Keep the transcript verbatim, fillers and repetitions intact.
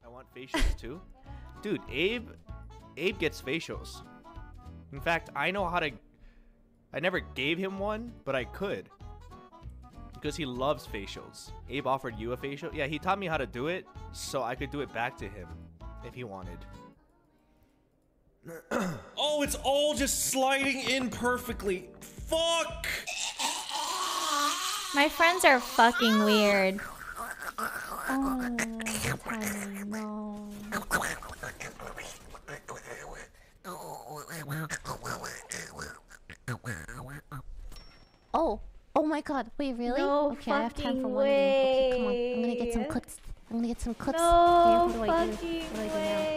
I want facials too. Dude, Abe, Abe gets facials. In fact, I know how to. I never gave him one, but I could. Because he loves facials. Abe offered you a facial? Yeah, he taught me how to do it, so I could do it back to him if he wanted. Oh, it's all just sliding in perfectly. Fuck! My friends are fucking weird. Oh, honey, no. Oh, oh my god, wait, really? No okay, I have time for one. way. Okay, come on. I'm gonna get some cuts. I'm gonna get some cuts. No Here, what do I do? fucking What do I do now? way.